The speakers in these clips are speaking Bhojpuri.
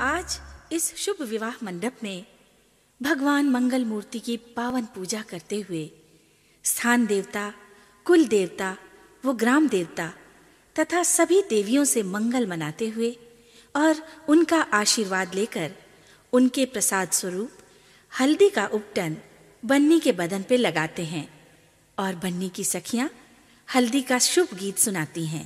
आज इस शुभ विवाह मंडप में भगवान मंगल मूर्ति की पावन पूजा करते हुए स्थान देवता, कुल देवता व ग्राम देवता तथा सभी देवियों से मंगल मनाते हुए और उनका आशीर्वाद लेकर उनके प्रसाद स्वरूप हल्दी का उपटन बन्नी के बदन पे लगाते हैं और बन्नी की सखियां हल्दी का शुभ गीत सुनाती हैं।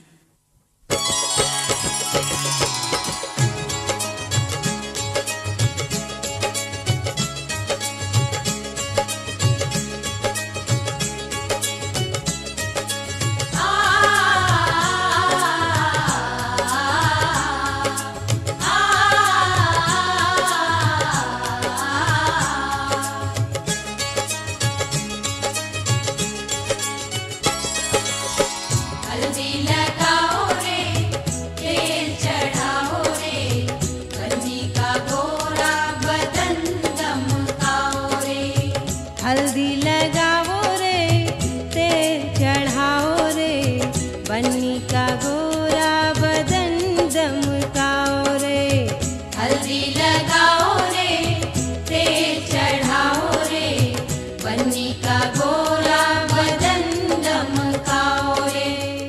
हल्दी लगाओ रे, तेल चढ़ाओ रे, बन्नी का गोरा बदन दमकाओ रे। हल्दी लगाओ रे, तेल चढ़ाओ रे, बन्नी का गोरा बदन दमकाओ रे।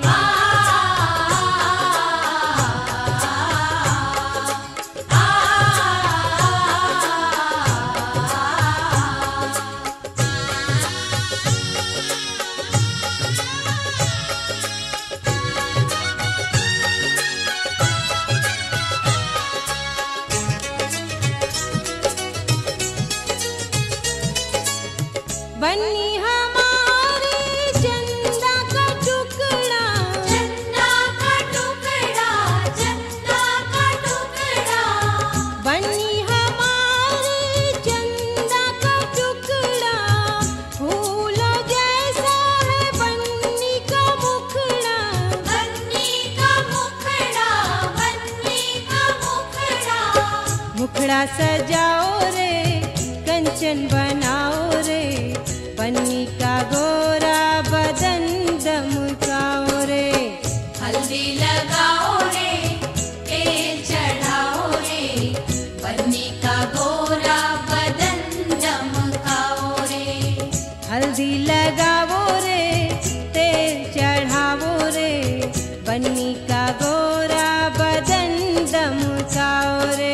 बन्नी हमारी चंदा का टुकड़ा, चंदा का टुकड़ा, चंदा का टुकड़ा। बन्नी हमारी चंदा का टुकड़ा, फूलों जैसा है बन्नी का मुखड़ा। बन्नी का मुखड़ा, बन्नी का मुखड़ा। मुखड़ा सजाओ रे, कंचन बनाओ रे, बन्नी का गोरा बदन दमकाओ रे। हल्दी लगाओ रे, तेल चढ़ाओ रे, बन्नी का गोरा बदन दमकाओ रे। हल्दी लगाओ रे, तेल चढ़ाओ रे, बन्नी का गोरा बदन दमकाओ रे।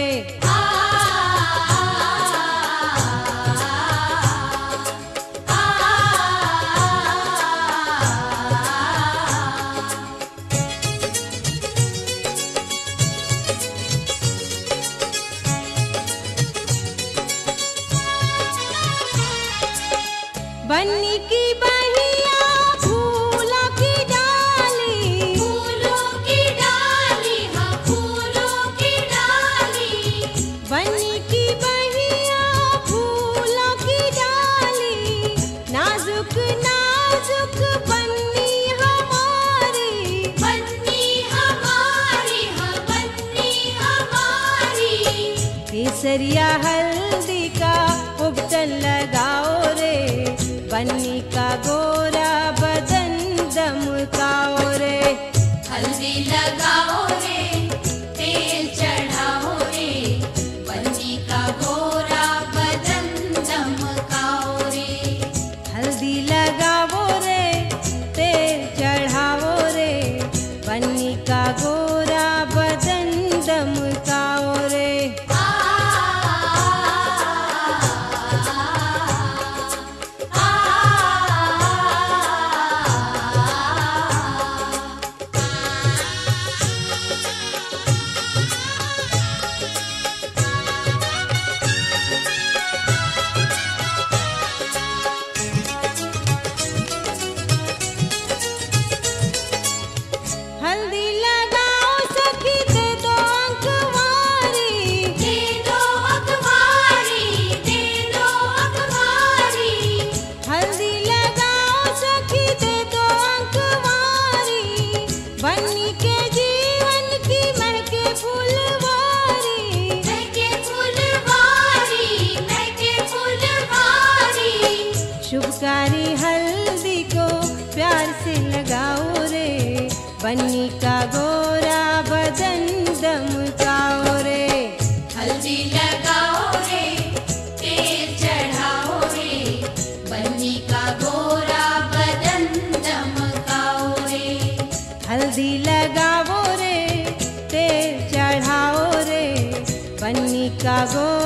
बन्नी की बहिया फूलों की डाली, फूलों की डाली, हाँ फूलों की डाली। बन्नी की बहिया फूलों की डाली, नाजुक नाजुक बन्नी हमारी। बन्नी हमारी, हाँ बन्नी हमारी। केसरिया हल्दी का उपटन लगाओ रे, बन्नी का गोरा बदन दमकाओ रे। हल्दी लगाओ रे, तेल चढ़ाओ रे, बन्नी का गोरा बदन दमकाओ रे। हल्दी लगाओ रे, तेल चढ़ाओ रे, बन्नी का गोरा बदन दमकाओ रे। हल्दी लगाओ सखी, दे दो अखबारी, दे दो अखबारी, दे दो अखबारी। हल्दी लगाओ सखी, दे दो अखबारी, बन्नी के जीवन की महके फुलवारी। महके फुलवारी, महके फुलवारी। शुभकारी हल्दी को प्यार से लगाओ रे, बन्नी का गोरा बदन दमकाओ रे। हल्दी लगाओ रे, तेल चढ़ाओ रे, बन्नी का गो